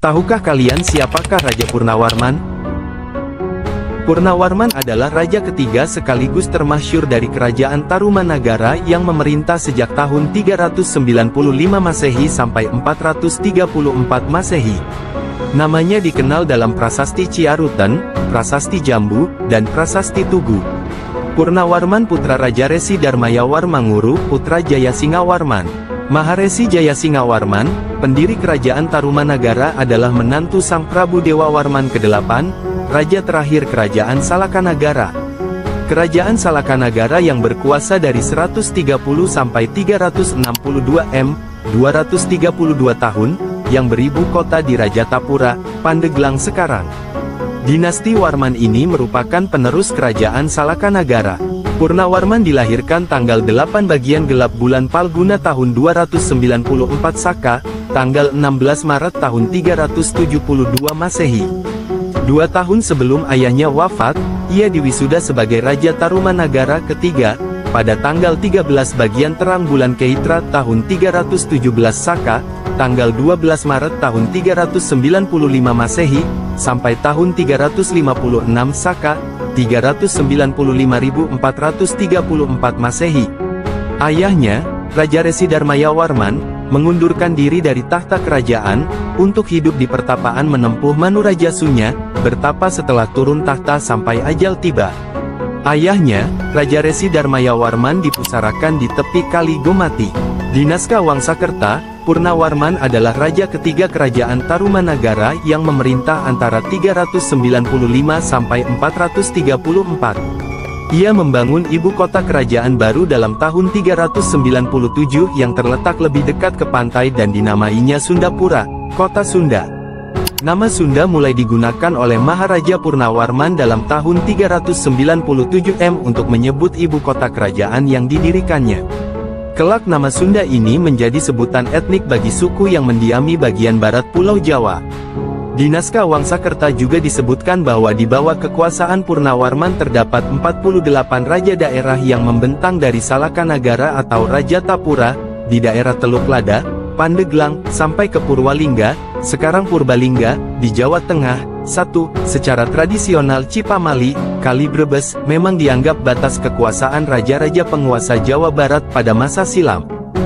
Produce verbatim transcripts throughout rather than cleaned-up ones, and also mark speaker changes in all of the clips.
Speaker 1: Tahukah kalian siapakah Raja Purnawarman? Purnawarman adalah raja ketiga sekaligus termasyhur dari kerajaan Tarumanagara yang memerintah sejak tahun tiga ratus sembilan puluh lima Masehi sampai empat ratus tiga puluh empat Masehi. Namanya dikenal dalam Prasasti Ciarutan, Prasasti Jambu, dan Prasasti Tugu. Purnawarman putra Raja Resi Darmayawarmanguru, putra Jayasingawarman. Maharesi Jayasingawarman, pendiri kerajaan Tarumanagara, adalah menantu Sang Prabu Dewawarman kedelapan, raja terakhir kerajaan Salakanagara. Kerajaan Salakanagara yang berkuasa dari seratus tiga puluh sampai tiga ratus enam puluh dua M, dua ratus tiga puluh dua tahun, yang beribu kota di Rajatapura, Pandeglang sekarang. Dinasti Warman ini merupakan penerus kerajaan Salakanagara. Purnawarman dilahirkan tanggal delapan bagian gelap bulan Palguna tahun dua ratus sembilan puluh empat Saka, tanggal enam belas Maret tahun tiga ratus tujuh puluh dua Masehi. Dua tahun sebelum ayahnya wafat, ia diwisuda sebagai Raja Tarumanagara ketiga, pada tanggal tiga belas bagian terang bulan Keitra tahun tiga ratus tujuh belas Saka, tanggal dua belas Maret tahun tiga ratus sembilan puluh lima Masehi, sampai tahun tiga ratus lima puluh enam Saka, tiga ratus sembilan puluh lima ribu empat ratus tiga puluh empat Masehi. Ayahnya, Raja Resi Darmayawarman, mengundurkan diri dari tahta kerajaan, untuk hidup di pertapaan menempuh Manurajasunya, bertapa setelah turun tahta sampai ajal tiba. Ayahnya, Raja Resi Darmayawarman dipusarakan di tepi Kali Gomati. Di naskah Wangsakerta, Purnawarman adalah raja ketiga kerajaan Tarumanagara yang memerintah antara tiga ratus sembilan puluh lima sampai empat ratus tiga puluh empat. Ia membangun ibu kota kerajaan baru dalam tahun tiga ratus sembilan puluh tujuh yang terletak lebih dekat ke pantai dan dinamainya Sundapura, kota Sunda. Nama Sunda mulai digunakan oleh Maharaja Purnawarman dalam tahun tiga ratus sembilan puluh tujuh M untuk menyebut ibu kota kerajaan yang didirikannya. Kelak nama Sunda ini menjadi sebutan etnik bagi suku yang mendiami bagian barat Pulau Jawa. Di naskah Wangsakerta juga disebutkan bahwa di bawah kekuasaan Purnawarman terdapat empat puluh delapan raja daerah yang membentang dari Salakanagara atau Rajatapura, di daerah Teluk Lada, Pandeglang, sampai ke Purwalingga, sekarang Purbalingga, di Jawa Tengah. satu. Secara tradisional Cipamali, Kali Brebes, memang dianggap batas kekuasaan raja-raja penguasa Jawa Barat pada masa silam.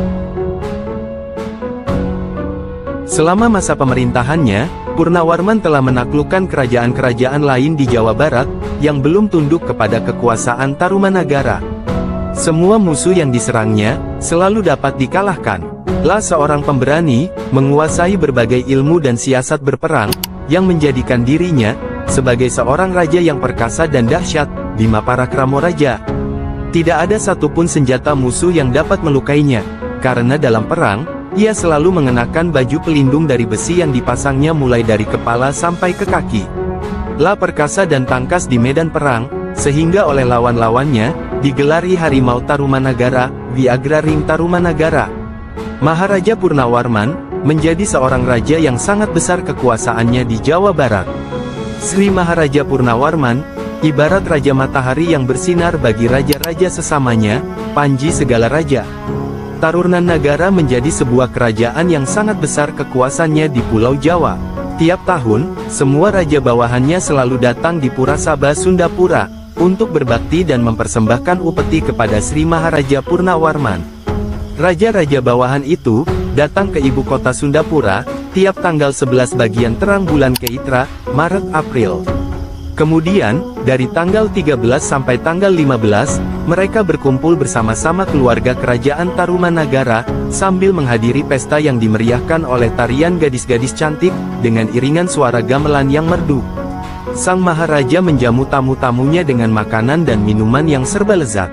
Speaker 1: Selama masa pemerintahannya, Purnawarman telah menaklukkan kerajaan-kerajaan lain di Jawa Barat, yang belum tunduk kepada kekuasaan Tarumanagara. Semua musuh yang diserangnya, selalu dapat dikalahkan. Lah seorang pemberani, menguasai berbagai ilmu dan siasat berperang, yang menjadikan dirinya, sebagai seorang raja yang perkasa dan dahsyat, di Maparakramo Raja. Tidak ada satupun senjata musuh yang dapat melukainya, karena dalam perang, ia selalu mengenakan baju pelindung dari besi yang dipasangnya mulai dari kepala sampai ke kaki. Lah perkasa dan tangkas di medan perang, sehingga oleh lawan-lawannya, digelari Harimau Tarumanagara, Viagra Ring Tarumanagara. Maharaja Purnawarman, menjadi seorang raja yang sangat besar kekuasaannya di Jawa Barat. Sri Maharaja Purnawarman, ibarat raja matahari yang bersinar bagi raja-raja sesamanya, panji segala raja. Tarumanagara menjadi sebuah kerajaan yang sangat besar kekuasaannya di Pulau Jawa. Tiap tahun, semua raja bawahannya selalu datang di Purasaba Sundapura, untuk berbakti dan mempersembahkan upeti kepada Sri Maharaja Purnawarman. Raja-raja bawahan itu, datang ke ibu kota Sundapura, tiap tanggal sebelas bagian terang bulan Keitra, Maret-April. Kemudian, dari tanggal tiga belas sampai tanggal lima belas, mereka berkumpul bersama-sama keluarga kerajaan Tarumanagara, sambil menghadiri pesta yang dimeriahkan oleh tarian gadis-gadis cantik, dengan iringan suara gamelan yang merdu. Sang Maharaja menjamu tamu-tamunya dengan makanan dan minuman yang serba lezat.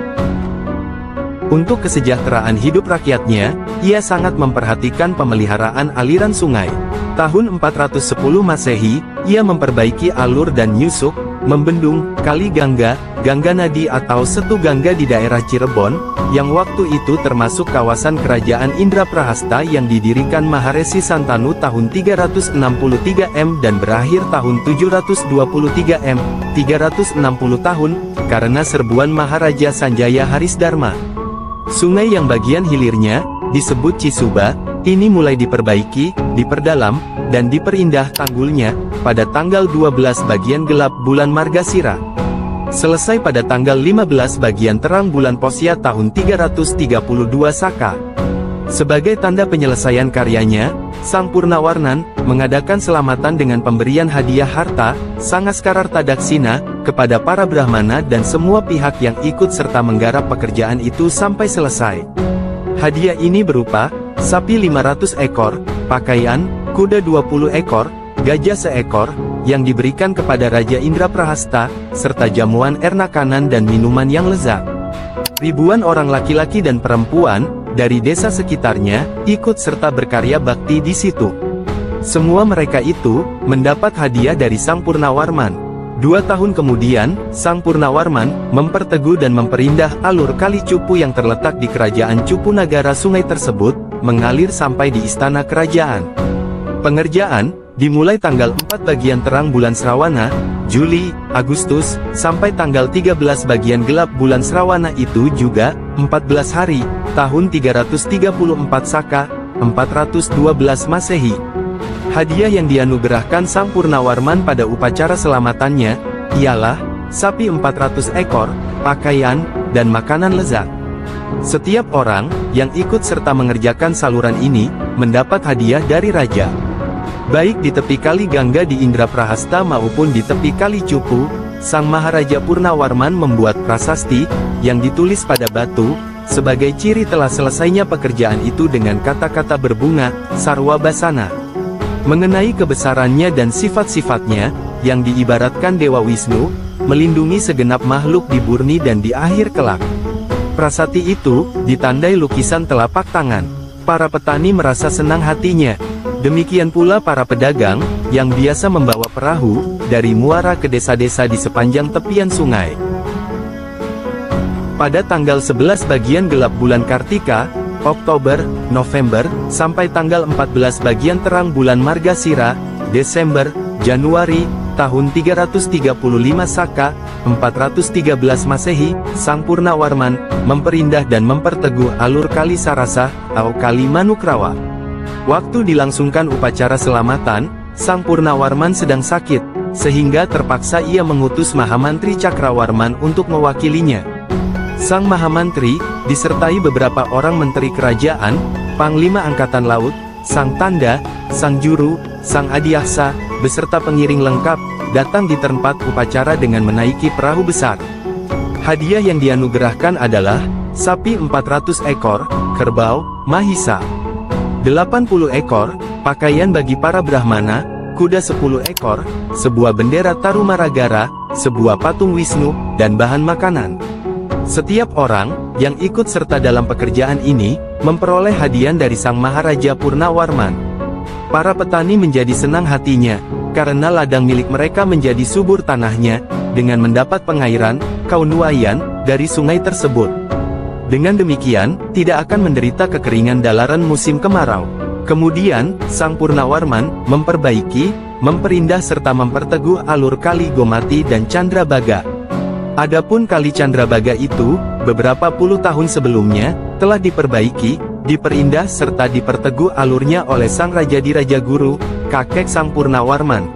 Speaker 1: Untuk kesejahteraan hidup rakyatnya, ia sangat memperhatikan pemeliharaan aliran sungai. Tahun empat ratus sepuluh Masehi, ia memperbaiki alur dan nyusuk, membendung, Kali Gangga, Gangga Nadi atau Setu Gangga di daerah Cirebon, yang waktu itu termasuk kawasan kerajaan Indraprahasta yang didirikan Maharesi Santanu tahun tiga ratus enam puluh tiga M dan berakhir tahun tujuh ratus dua puluh tiga M, tiga ratus enam puluh tahun, karena serbuan Maharaja Sanjaya Harisdharma. Sungai yang bagian hilirnya, disebut Cisuba, ini mulai diperbaiki, diperdalam, dan diperindah tanggulnya, pada tanggal dua belas bagian gelap bulan Margasira. Selesai pada tanggal lima belas bagian terang bulan Posya tahun tiga ratus tiga puluh dua Saka. Sebagai tanda penyelesaian karyanya, Sang Purnawarman mengadakan selamatan dengan pemberian hadiah harta, Sangaskararta Daksina, kepada para Brahmana dan semua pihak yang ikut serta menggarap pekerjaan itu sampai selesai. Hadiah ini berupa sapi lima ratus ekor, pakaian, kuda dua puluh ekor, gajah seekor, yang diberikan kepada Raja Indraprahasta, serta jamuan air makanan dan minuman yang lezat. Ribuan orang laki-laki dan perempuan dari desa sekitarnya ikut serta berkarya bakti di situ. Semua mereka itu mendapat hadiah dari Sang Purnawarman. Dua tahun kemudian, Sang Purnawarman memperteguh dan memperindah alur kali Cupu yang terletak di kerajaan Cupu Nagara. Sungai tersebut mengalir sampai di istana kerajaan. Pengerjaan dimulai tanggal empat bagian terang bulan Srawana, Juli, Agustus, sampai tanggal tiga belas bagian gelap bulan Srawana, itu juga empat belas hari, tahun tiga ratus tiga puluh empat Saka, empat ratus dua belas Masehi. Hadiah yang dianugerahkan Sang Purnawarman pada upacara selamatannya ialah sapi empat ratus ekor, pakaian, dan makanan lezat. Setiap orang yang ikut serta mengerjakan saluran ini mendapat hadiah dari raja. Baik di tepi kali Gangga di Indraprahasta maupun di tepi kali Cupu, Sang Maharaja Purnawarman membuat prasasti yang ditulis pada batu sebagai ciri telah selesainya pekerjaan itu dengan kata-kata berbunga Sarwa Basana. Mengenai kebesarannya dan sifat-sifatnya yang diibaratkan Dewa Wisnu melindungi segenap makhluk di Burni dan di akhir kelak. Prasasti itu ditandai lukisan telapak tangan. Para petani merasa senang hatinya. Demikian pula para pedagang, yang biasa membawa perahu, dari muara ke desa-desa di sepanjang tepian sungai. Pada tanggal sebelas bagian gelap bulan Kartika, Oktober, November, sampai tanggal empat belas bagian terang bulan Margasira, Desember, Januari, tahun tiga ratus tiga puluh lima Saka, empat ratus tiga belas Masehi, Sang Purnawarman memperindah dan memperteguh alur Kali Sarasa, atau Kali Manukrawa. Waktu dilangsungkan upacara selamatan, Sang Purnawarman sedang sakit, sehingga terpaksa ia mengutus Mahamantri Cakrawarman untuk mewakilinya. Sang Mahamantri disertai beberapa orang menteri kerajaan, Panglima Angkatan Laut, Sang Tanda, Sang Juru, Sang Adiaksa, beserta pengiring lengkap, datang di tempat upacara dengan menaiki perahu besar. Hadiah yang dianugerahkan adalah sapi empat ratus ekor, kerbau, mahisa, delapan puluh ekor, pakaian bagi para Brahmana, kuda sepuluh ekor, sebuah bendera Tarumanagara, sebuah patung Wisnu, dan bahan makanan. Setiap orang yang ikut serta dalam pekerjaan ini memperoleh hadiah dari Sang Maharaja Purnawarman. Para petani menjadi senang hatinya, karena ladang milik mereka menjadi subur tanahnya, dengan mendapat pengairan, kaunuayan, dari sungai tersebut. Dengan demikian, tidak akan menderita kekeringan dalaran musim kemarau. Kemudian, Sang Purnawarman memperbaiki, memperindah serta memperteguh alur Kali Gomati dan Candrabaga. Adapun Kali Candrabaga itu, beberapa puluh tahun sebelumnya, telah diperbaiki, diperindah serta diperteguh alurnya oleh Sang Rajadiraja Guru, kakek Sang Purnawarman.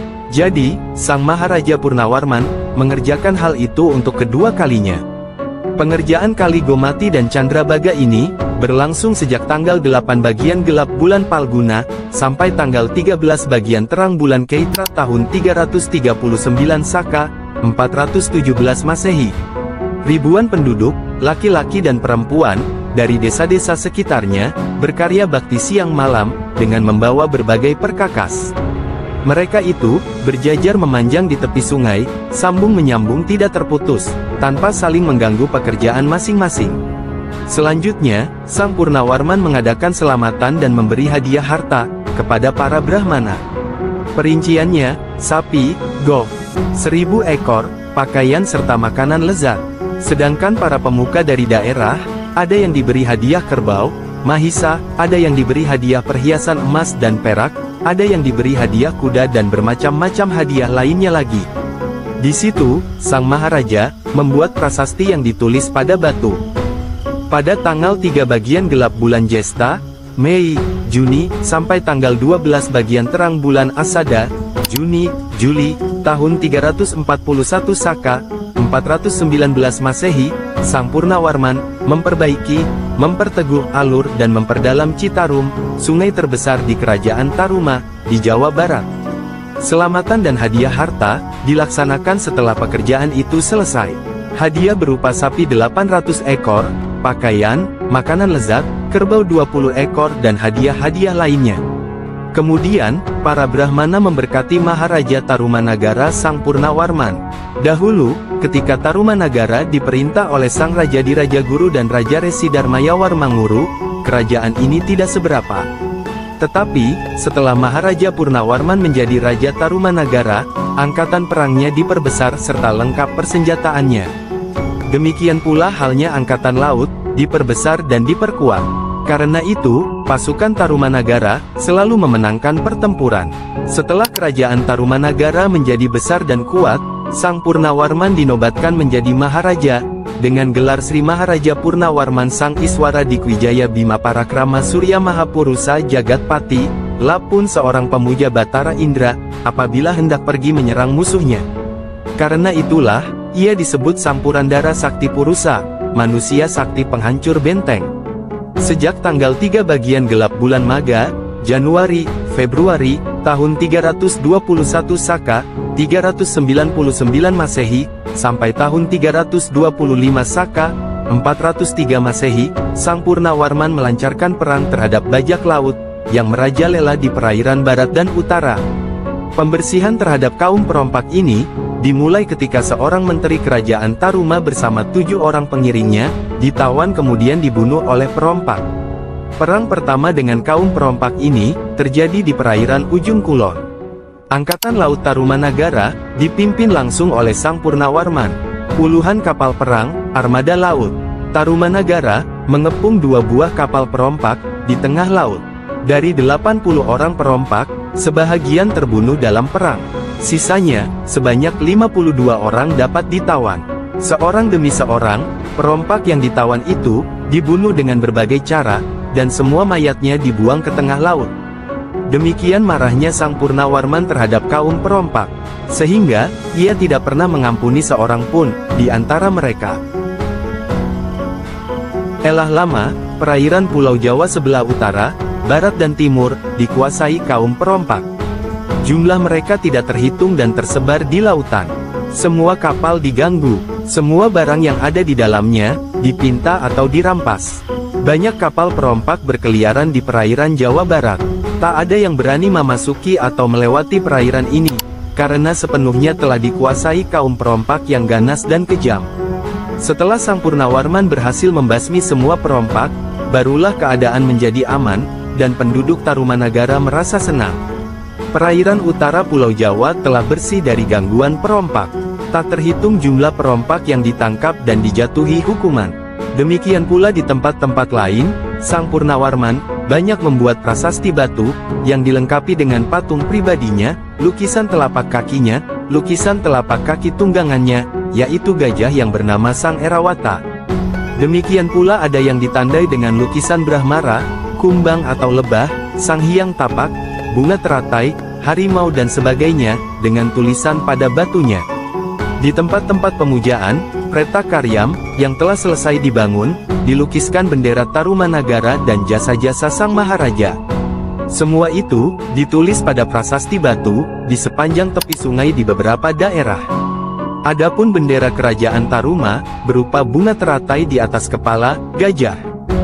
Speaker 1: Jadi, Sang Maharaja Purnawarman mengerjakan hal itu untuk kedua kalinya. Pengerjaan Kali Gomati dan Candrabaga ini berlangsung sejak tanggal delapan bagian gelap bulan Palguna sampai tanggal tiga belas bagian terang bulan Kaitra tahun tiga ratus tiga puluh sembilan Saka, empat ratus tujuh belas Masehi. Ribuan penduduk, laki-laki dan perempuan, dari desa-desa sekitarnya, berkarya bakti siang malam, dengan membawa berbagai perkakas. Mereka itu, berjajar memanjang di tepi sungai, sambung-menyambung tidak terputus, tanpa saling mengganggu pekerjaan masing-masing. Selanjutnya, Sang Purnawarman mengadakan selamatan dan memberi hadiah harta, kepada para Brahmana. Perinciannya, sapi, goh, seribu ekor, pakaian serta makanan lezat. Sedangkan para pemuka dari daerah, ada yang diberi hadiah kerbau, mahisa, ada yang diberi hadiah perhiasan emas dan perak, ada yang diberi hadiah kuda dan bermacam-macam hadiah lainnya lagi. Di situ, Sang Maharaja membuat prasasti yang ditulis pada batu. Pada tanggal tiga bagian gelap bulan Jesta, Mei, Juni, sampai tanggal dua belas bagian terang bulan Asada, Juni, Juli, tahun tiga ratus empat puluh satu Saka, empat ratus sembilan belas Masehi, Sang Purnawarman, memperbaiki, memperteguh alur dan memperdalam Citarum, sungai terbesar di Kerajaan Taruma, di Jawa Barat. Selamatan dan hadiah harta, dilaksanakan setelah pekerjaan itu selesai. Hadiah berupa sapi delapan ratus ekor, pakaian, makanan lezat, kerbau dua puluh ekor dan hadiah-hadiah lainnya. Kemudian, para Brahmana memberkati Maharaja Tarumanagara Sang Purnawarman. Dahulu, ketika Tarumanagara diperintah oleh Sang Raja Diraja Guru dan Raja Resi Darmayawarmanguru, kerajaan ini tidak seberapa. Tetapi, setelah Maharaja Purnawarman menjadi Raja Tarumanagara, angkatan perangnya diperbesar serta lengkap persenjataannya. Demikian pula halnya angkatan laut, diperbesar dan diperkuat. Karena itu, pasukan Tarumanagara selalu memenangkan pertempuran. Setelah kerajaan Tarumanagara menjadi besar dan kuat, Sang Purnawarman dinobatkan menjadi Maharaja, dengan gelar Sri Maharaja Purnawarman Sang Iswara Dikwijaya Bima Parakrama Surya Mahapurusa Jagatpati, lapun seorang pemuja Batara Indra, apabila hendak pergi menyerang musuhnya. Karena itulah, ia disebut Sang Purandara Sakti Purusa, manusia sakti penghancur benteng. Sejak tanggal tiga bagian gelap bulan Maga, Januari, Februari, tahun tiga ratus dua puluh satu Saka, tiga ratus sembilan puluh sembilan Masehi, sampai tahun tiga ratus dua puluh lima Saka, empat ratus tiga Masehi, Sang Purnawarman melancarkan perang terhadap bajak laut, yang merajalela di perairan barat dan utara. Pembersihan terhadap kaum perompak ini, dimulai ketika seorang menteri kerajaan Taruma bersama tujuh orang pengiringnya, ditawan kemudian dibunuh oleh perompak. Perang pertama dengan kaum perompak ini, terjadi di perairan Ujung Kulon. Angkatan Laut Tarumanagara, dipimpin langsung oleh Sang Purnawarman. Puluhan kapal perang, armada laut. Tarumanagara, mengepung dua buah kapal perompak, di tengah laut. Dari delapan puluh orang perompak, sebahagian terbunuh dalam perang. Sisanya, sebanyak lima puluh dua orang dapat ditawan. Seorang demi seorang, perompak yang ditawan itu, dibunuh dengan berbagai cara, dan semua mayatnya dibuang ke tengah laut. Demikian marahnya Sang Purnawarman terhadap kaum perompak, sehingga, ia tidak pernah mengampuni seorang pun, di antara mereka. Elah lama, perairan Pulau Jawa sebelah utara, barat dan timur, dikuasai kaum perompak. Jumlah mereka tidak terhitung dan tersebar di lautan. Semua kapal diganggu, semua barang yang ada di dalamnya, dipinta atau dirampas. Banyak kapal perompak berkeliaran di perairan Jawa Barat. Tak ada yang berani memasuki atau melewati perairan ini, karena sepenuhnya telah dikuasai kaum perompak yang ganas dan kejam. Setelah Sang Purnawarman berhasil membasmi semua perompak, barulah keadaan menjadi aman, dan penduduk Tarumanagara merasa senang. Perairan utara Pulau Jawa telah bersih dari gangguan perompak. Tak terhitung jumlah perompak yang ditangkap dan dijatuhi hukuman. Demikian pula di tempat-tempat lain, Sang Purnawarman banyak membuat prasasti batu, yang dilengkapi dengan patung pribadinya, lukisan telapak kakinya, lukisan telapak kaki tunggangannya, yaitu gajah yang bernama Sang Erawata. Demikian pula ada yang ditandai dengan lukisan Brahmara, kumbang atau lebah, sang hyang tapak, bunga teratai, harimau dan sebagainya, dengan tulisan pada batunya. Di tempat-tempat pemujaan, Preta Karyam, yang telah selesai dibangun, dilukiskan bendera Tarumanagara dan jasa-jasa Sang Maharaja. Semua itu, ditulis pada prasasti batu, di sepanjang tepi sungai di beberapa daerah. Adapun bendera kerajaan Taruma, berupa bunga teratai di atas kepala, gajah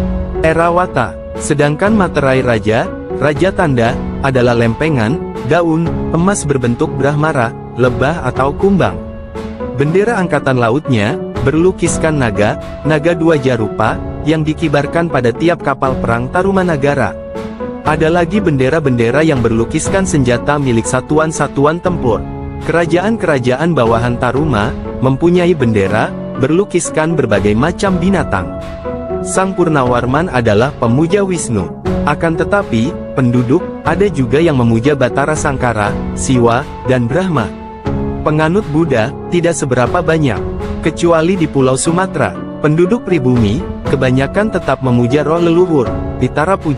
Speaker 1: Erawata. Sedangkan materai raja, raja tanda, adalah lempengan, daun, emas berbentuk Brahmara, lebah atau kumbang. Bendera angkatan lautnya, berlukiskan naga, naga dua jarupa, yang dikibarkan pada tiap kapal perang Tarumanagara. Ada lagi bendera-bendera yang berlukiskan senjata milik satuan-satuan tempur. Kerajaan-kerajaan bawahan Taruma, mempunyai bendera, berlukiskan berbagai macam binatang. Sang Purnawarman adalah pemuja Wisnu. Akan tetapi, penduduk, ada juga yang memuja Batara Sangkara, Siwa, dan Brahma. Penganut Buddha, tidak seberapa banyak. Kecuali di Pulau Sumatera, penduduk pribumi, kebanyakan tetap memuja roh leluhur, Pitara Puja,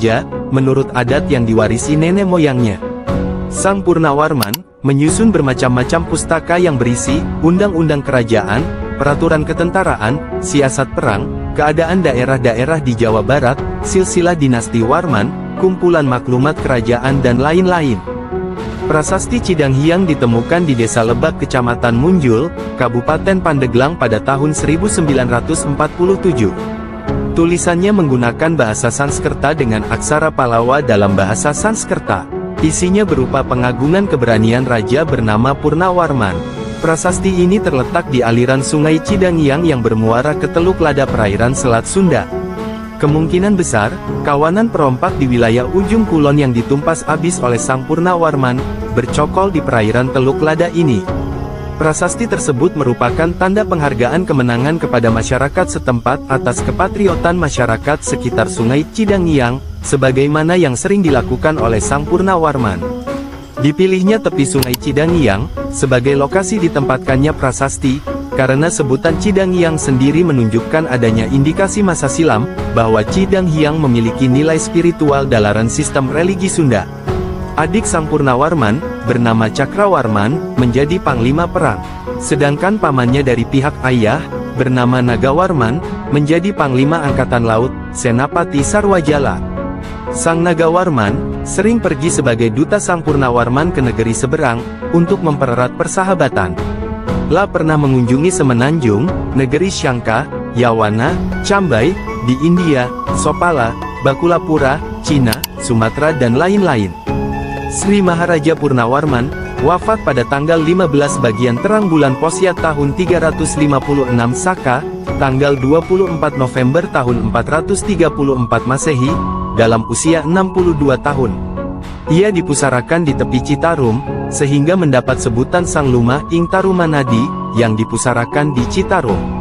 Speaker 1: menurut adat yang diwarisi nenek moyangnya. Sang Purnawarman menyusun bermacam-macam pustaka yang berisi undang-undang kerajaan, peraturan ketentaraan, siasat perang, keadaan daerah-daerah di Jawa Barat, silsilah dinasti Warman, kumpulan maklumat kerajaan dan lain-lain. Prasasti Cidanghyang ditemukan di Desa Lebak Kecamatan Munjul, Kabupaten Pandeglang pada tahun seribu sembilan ratus empat puluh tujuh. Tulisannya menggunakan bahasa Sanskerta dengan aksara Palawa dalam bahasa Sanskerta. Isinya berupa pengagungan keberanian raja bernama Purnawarman. Prasasti ini terletak di aliran Sungai Cidanghyang yang bermuara ke Teluk Lada perairan Selat Sunda. Kemungkinan besar, kawanan perompak di wilayah ujung kulon yang ditumpas habis oleh Sang Purnawarman, bercokol di perairan Teluk Lada ini. Prasasti tersebut merupakan tanda penghargaan kemenangan kepada masyarakat setempat atas kepatriotan masyarakat sekitar Sungai Cidanghyang, sebagaimana yang sering dilakukan oleh Sang Purnawarman. Dipilihnya tepi Sungai Cidanghyang sebagai lokasi ditempatkannya prasasti, karena sebutan Cidanghyang sendiri menunjukkan adanya indikasi masa silam, bahwa Cidanghyang memiliki nilai spiritual dalaran sistem religi Sunda. Adik Sang Purnawarman, bernama Cakrawarman, menjadi panglima perang. Sedangkan pamannya dari pihak ayah, bernama Nagawarman, menjadi panglima angkatan laut, Senapati Sarwajala. Sang Nagawarman sering pergi sebagai duta Sang Purnawarman ke negeri seberang, untuk mempererat persahabatan. La pernah mengunjungi Semenanjung, negeri Syangka, Yawana, Cambai, di India, Sopala, Bakulapura, Cina, Sumatera dan lain-lain. Sri Maharaja Purnawarman wafat pada tanggal lima belas bagian terang bulan Posya tahun tiga ratus lima puluh enam Saka, tanggal dua puluh empat November tahun empat ratus tiga puluh empat Masehi, dalam usia enam puluh dua tahun. Ia dipusarakan di tepi Citarum, sehingga mendapat sebutan Sang Luma Ing Tarumanadi, yang dipusarakan di Citarum.